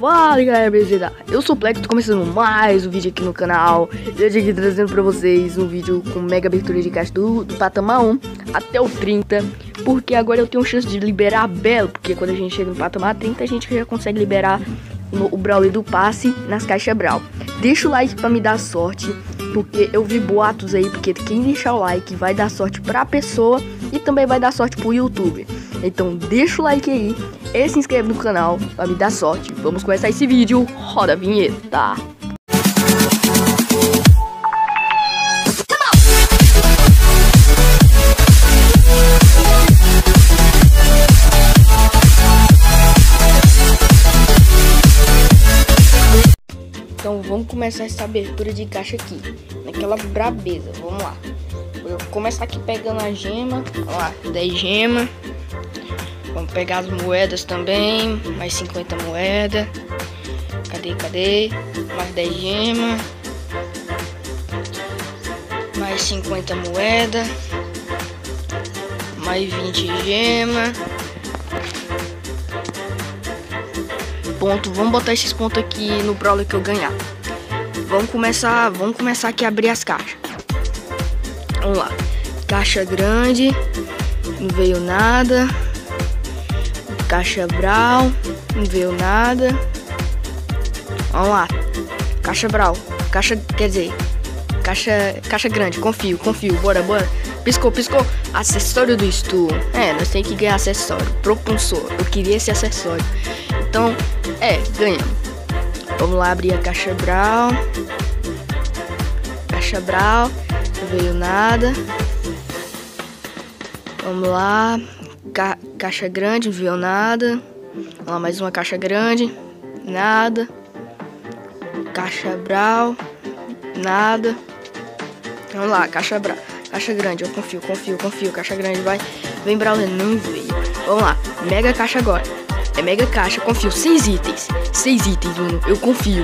Fala galera, beleza? Eu sou o Plex, tô começando mais um vídeo aqui no canal. E hoje aqui trazendo pra vocês um vídeo com mega abertura de caixa do patamar 1 até o 30. Porque agora eu tenho chance de liberar a Belo. Porque quando a gente chega no patamar 30 a gente já consegue liberar o Brawler do passe nas caixas Brawl. Deixa o like pra me dar sorte, porque eu vi boatos aí, porque quem deixar o like vai dar sorte pra pessoa e também vai dar sorte pro YouTube. Então deixa o like aí e se inscreve no canal pra me dar sorte. Vamos começar esse vídeo, roda a vinheta. Então vamos começar essa abertura de caixa aqui, naquela brabeza, vamos lá. Eu vou começar aqui pegando a gema, vamos lá, 10 gemas. Vamos pegar as moedas também, mais 50 moedas. Cadê? Mais 10 gemas. Mais 50 moedas. Mais 20 gemas. Ponto, vamos botar esses pontos aqui no Brawler que eu ganhar. Vamos começar aqui a abrir as caixas. Vamos lá. Caixa grande, não veio nada. Caixa Brawl, não veio nada. Vamos lá. Caixa Brawl, caixa grande, confio, bora. Piscou. Acessório do Stu. Nós temos que ganhar acessório. Propulsor, eu queria esse acessório. Então, ganhamos. Vamos lá abrir a caixa Brawl. Caixa Brawl, não veio nada. Vamos lá. Caixa grande, não veio nada. Vamos lá, mais uma caixa grande. Nada. Caixa Brawl. Nada. Vamos lá, caixa Brawl. Caixa grande, eu confio. Caixa grande, vai. Vem Brawler, não veio. Vamos lá, mega caixa agora. É mega caixa, confio. 6 itens, mano. Eu confio.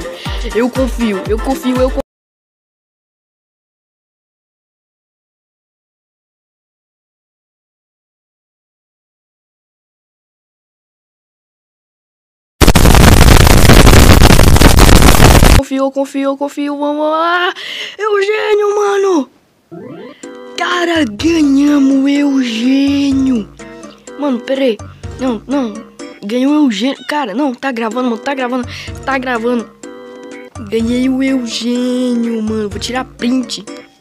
Confio, vamos lá. Eugênio, mano. Cara, ganhamos Eugênio. Mano, pera aí. Não. Ganhou o Eugênio. Cara, não, tá gravando, mano. Tá gravando. Ganhei o Eugênio, mano. Vou tirar print.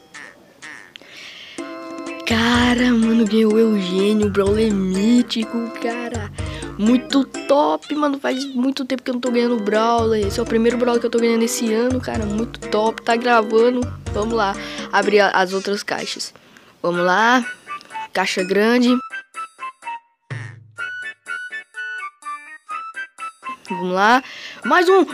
Cara, mano, ganhei o Eugênio. Brawler mítico, cara. Muito top, mano. Faz muito tempo que eu não tô ganhando Brawler. Esse é o primeiro Brawler que eu tô ganhando esse ano, cara. Muito top, tá gravando. Vamos lá, abrir as outras caixas. Vamos lá. Caixa grande. Vamos lá. Mais um.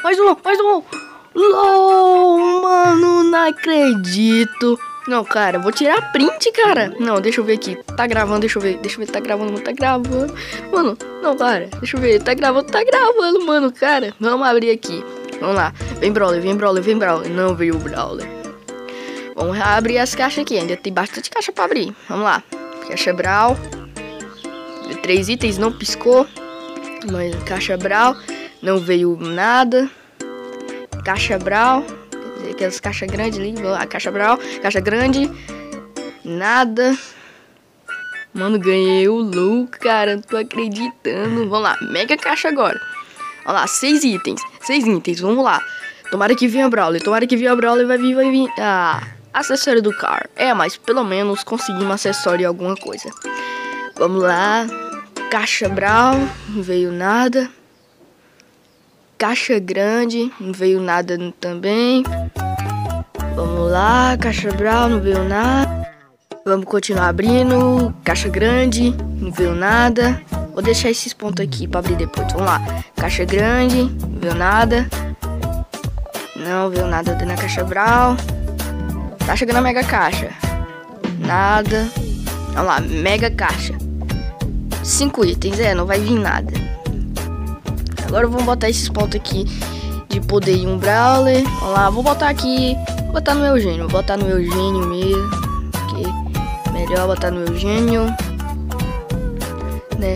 LOL, mano, não acredito. Não, cara, vou tirar print, cara. Não, deixa eu ver aqui. Tá gravando, deixa eu ver. Tá gravando. Mano, não, cara. Deixa eu ver. Tá gravando, mano, cara. Vamos abrir aqui. Vamos lá. Vem Brawler. Não veio o Brawler. Vamos abrir as caixas aqui. Ainda tem bastante caixa pra abrir. Vamos lá. Caixa Brawl. 3 itens, não piscou. Mas caixa Brawl. Não veio nada. Caixa Brawl. Aquelas caixas grandes ali. A caixa Brawl. Caixa grande. Nada. Mano, ganhei o Lu, cara. Não tô acreditando. Vamos lá. Mega caixa agora. Vamos lá. 6 itens. Vamos lá. Tomara que venha Brawler. Vai vir. Acessório do Car. Mas pelo menos conseguimos acessório em alguma coisa. Vamos lá. Caixa Brawl. Não veio nada. Caixa grande, não veio nada também. Vamos lá, caixa Brawl, não veio nada. Vamos continuar abrindo. Caixa grande, não veio nada. Vou deixar esses pontos aqui pra abrir depois. Vamos lá, caixa grande, não veio nada. Não veio nada na caixa Brawl. Tá chegando a mega caixa. Nada. Vamos lá, mega caixa. 5 itens, não vai vir nada. Agora vamos botar esses pontos aqui de poder em um Brawler. Vamos lá, vou botar aqui. Vou botar no Eugênio. Mesmo. Porque melhor botar no Eugênio, né?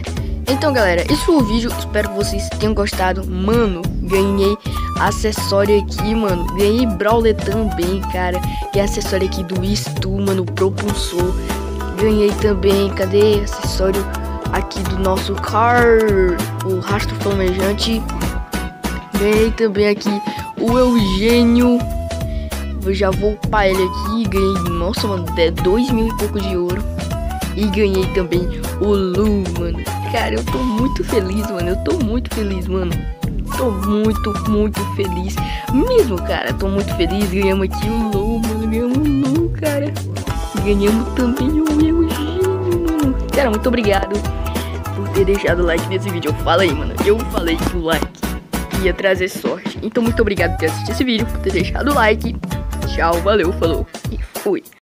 Então, galera, esse foi o vídeo. Espero que vocês tenham gostado. Mano, ganhei acessório aqui, mano. Ganhei Brawler também, cara. Ganhei acessório aqui do Stu, mano, Propulsor. Ganhei também, cadê acessório aqui do nosso car, o rastro flamejante. Ganhei também aqui o Eugênio. Eu já vou upar ele aqui. Ganhei, nossa, mano, 2.000 e pouco de ouro. E ganhei também o Lu, mano. Cara, eu tô muito feliz, mano. Eu tô muito feliz, mano. Tô muito feliz mesmo, cara. Tô muito feliz. Ganhamos aqui o Lu, mano. Ganhamos o Lu, cara. Ganhamos também o Eugênio, mano. Cara, muito obrigado por ter deixado o like nesse vídeo. Eu falei, mano. Eu falei que o like ia trazer sorte. Então, muito obrigado por ter assistido esse vídeo, por ter deixado o like. Tchau, valeu, falou e fui.